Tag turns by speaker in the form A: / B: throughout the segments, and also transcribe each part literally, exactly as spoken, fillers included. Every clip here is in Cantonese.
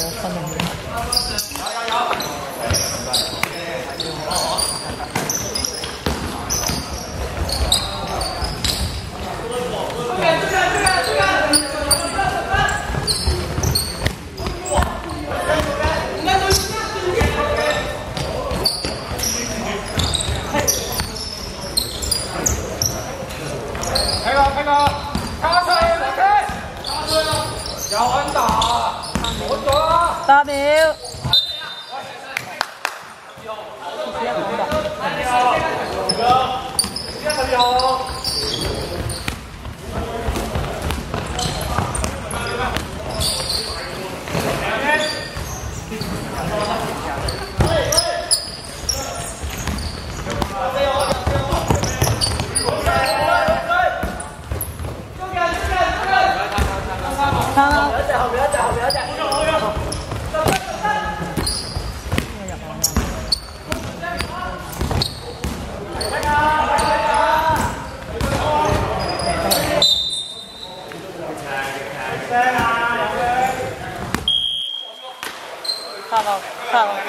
A: 分零秒。
B: 睇個睇個，卡西落車，有穩打，冇咗啦。
A: 八秒。看啦，後邊一隻，後邊一隻，後邊一隻。看了，看了。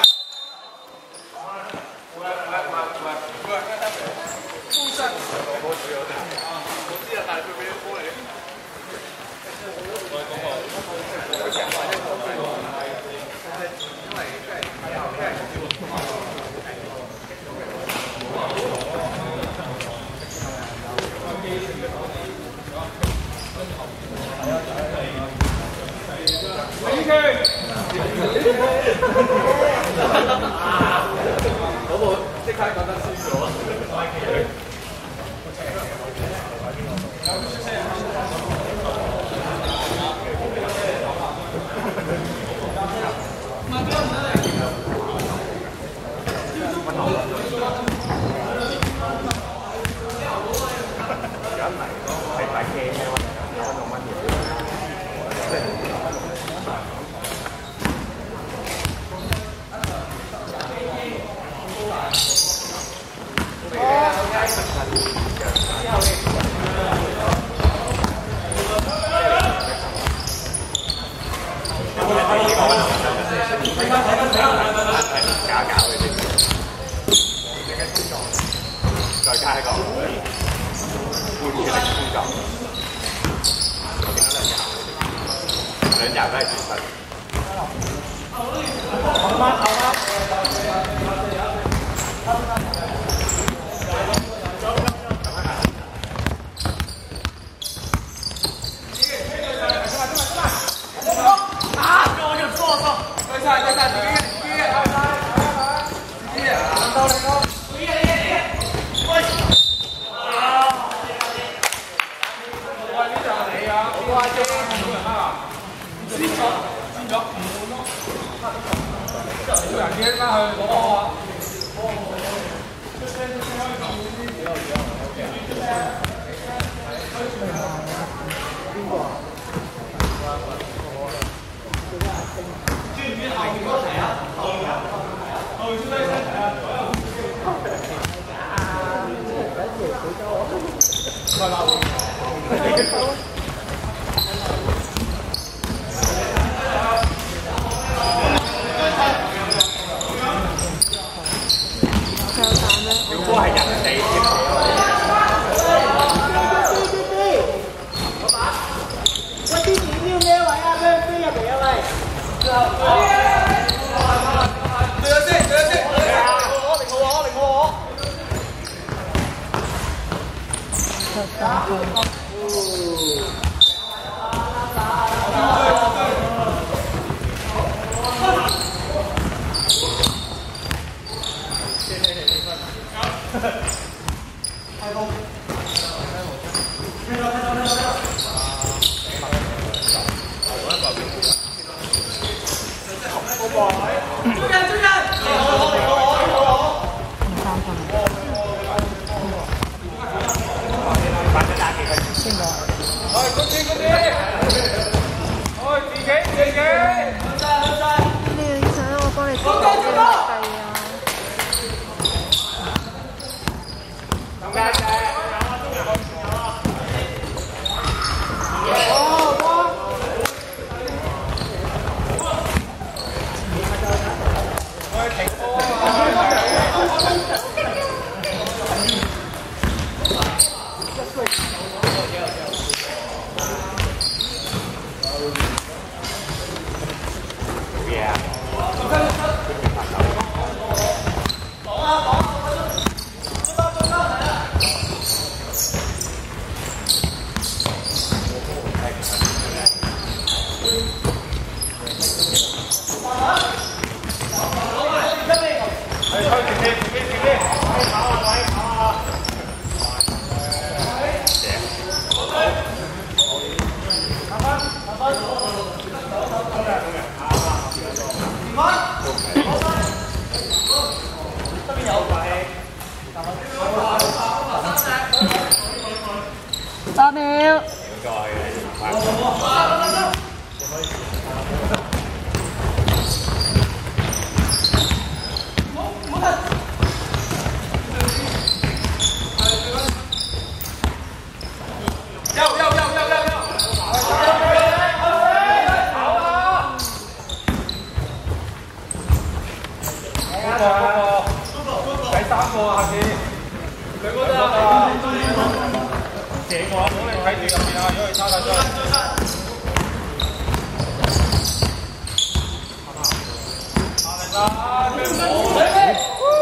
B: 嗰部即刻覺得輸咗。再加一個半嘅力衝撞，我見到兩隻，兩隻都係全身。後翻後翻。啊！我就錯錯，對晒對晒自己自己嘅，對晒，自己啊！到你到。我話啫，先咗，先咗，唔換咯。叫人驚翻去攞波啊！邊個啊？知唔知後邊嗰題啊？後邊啊？後邊出低身題啊？快啦！條波係人哋添。喂，啲點要咩位啊？俾佢飛入嚟啊！喂！對咗先，對咗先。我零號我，零號我。太空。追人追人！我我我我我。三分。反正打幾個先個。哎，嗰啲嗰啲。哎，自己自己。好晒好晒。你要想我幫你做計啊？咁解嘅。哦，
A: 八秒。
B: 第三個下次，佢嗰度啊，射我，唔好你睇住入邊啊，如果佢抄晒出嚟。下嚟啦，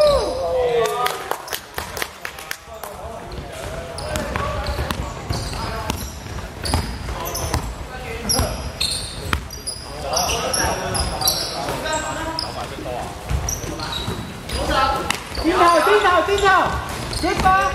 C: 尖頭尖頭尖頭，接吧。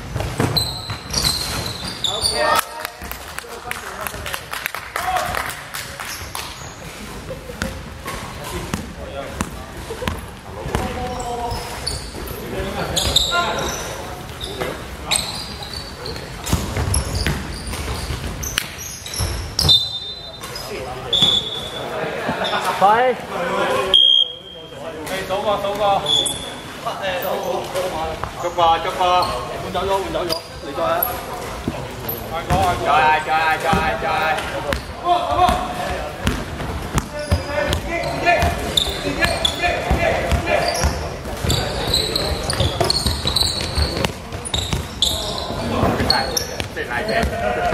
A: 快！
B: 你數個數個。捉個捉個，換走咗換走咗，你再啊！快講快講！再再再再！好好好！最难嘅。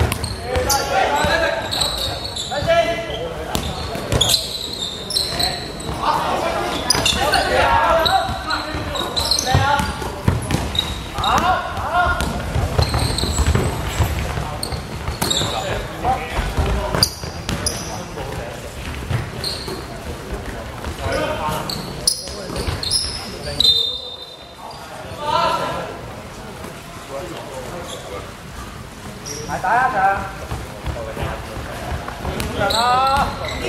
C: 嚟打一場。
B: 人啊！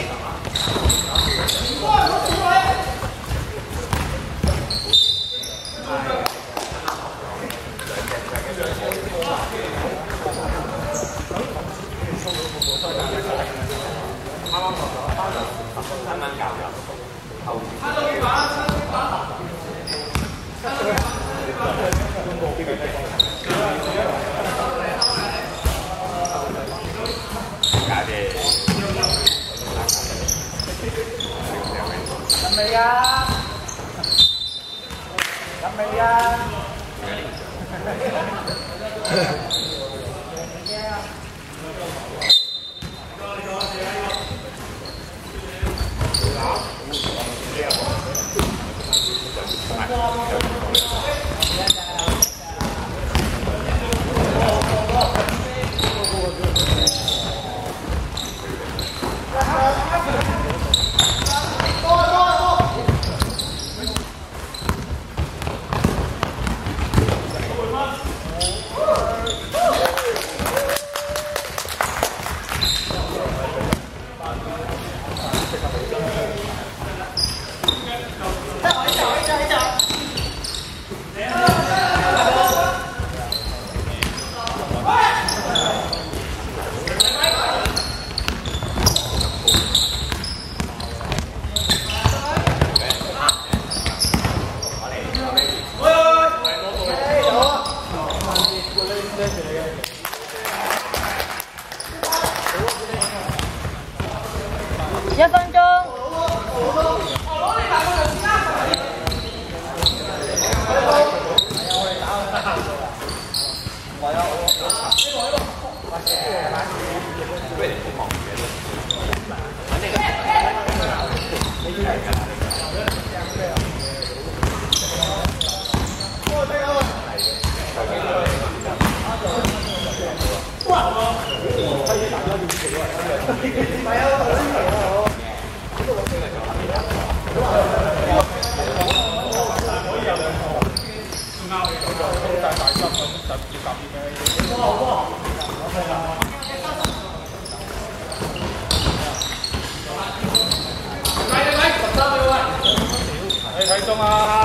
C: 入未啊？入未啊？
A: 一分鐘。
B: 喂，你好忙嘅。 啊！